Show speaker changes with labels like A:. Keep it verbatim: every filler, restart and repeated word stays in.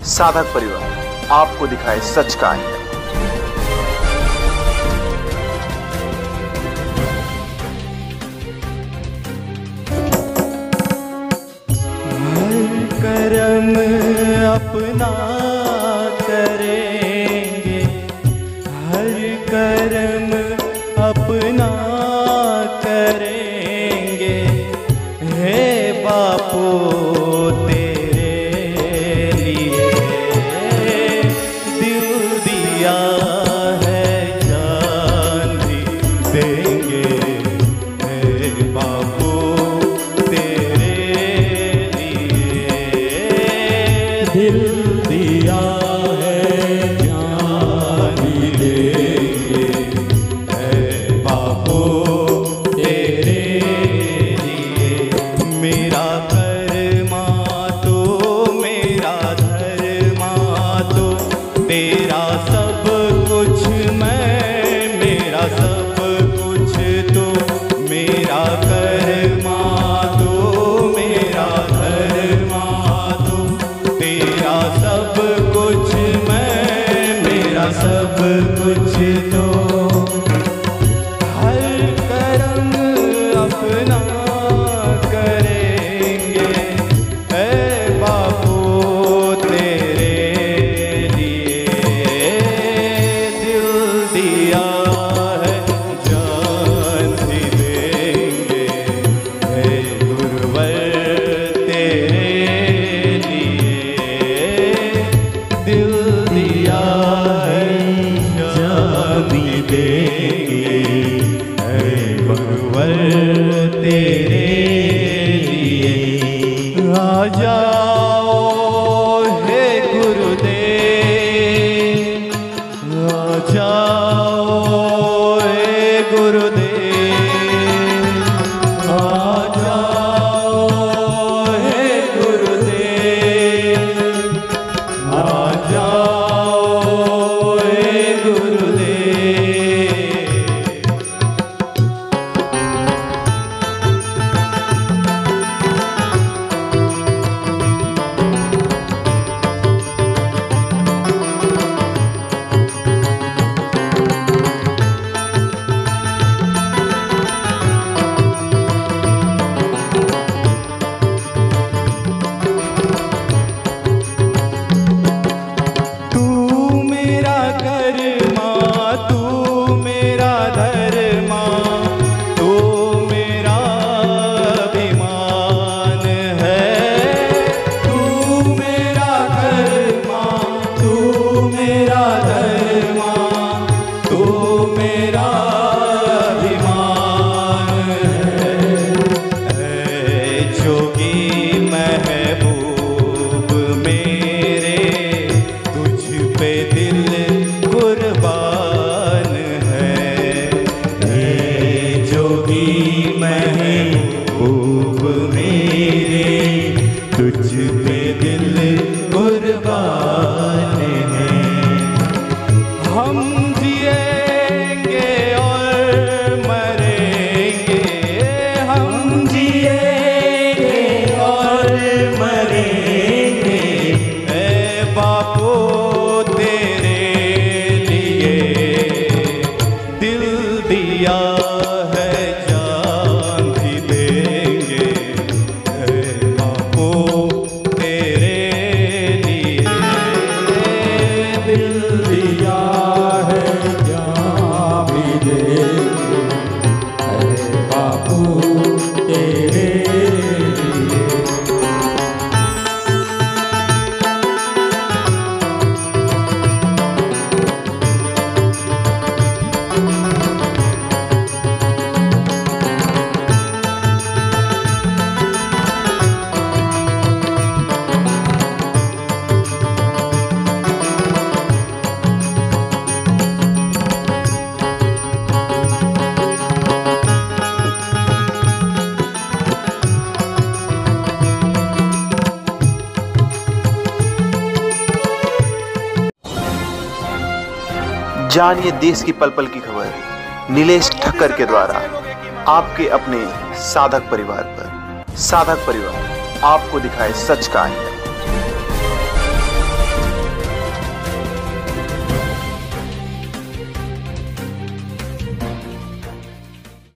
A: साधक परिवार आपको दिखाए सच का आईना।
B: हर कर्म अपना करेंगे, हर कर्म अपना करेंगे। हे बापू तेरे लिए दिल दिया है, जान भी देंगे। हे बापू तेरे दिल दिया है, जान भी देंगे। है बापू तेरे लिए मेरा कर्मा तो मेरा धर्मा तो तेरा सब कुछ मैं, मेरा सब कुछ तो मेरा कर्मा तो मेरा धर्मा तो तेरा सब कुछ मैं, मेरा सब कुछ तो। हर कर्म अपना करेंगे, ऐ बापू तेरे लिए दिल दिया है, जान भी देंगे। हे गुरुवर तेरे लिए दिल दिया है, जान भी देंगे। हे गुरुवर तेरे लिए आ जाओ हे गुरुदेव, आ जाओ हे गुरुदेव, आ जाओ हे गुरुदेव, आ जाओ हे गुरुदेव। तू मेरा कर्मा, तू मेरा धर्मा, तू मेरा अभिमान है। तू मेरा कर्मा, तू मेरा धर्मा, तू मेरा अभिमान है। ऐ जोगी महबूब मेरे, तुझ पे दिल कुर्बान है। हे जोगी महबूब मेरे, तुझ पे दिल कुर्बान है। हम जिएंगे और मरेंगे, हम जिएंगे और मरेंगे। ऐ बापू तेरे लिए दिल दिया है, जान भी देंगे। ऐ बापू तेरे लिए दिल दिया है, जान भी देंगे। ऐ बापू तेरे लिए।
A: जानिए देश की पल पल की खबर नीलेश ठक्कर के द्वारा आपके अपने साधक परिवार पर। साधक परिवार आपको दिखाए सच का आईना।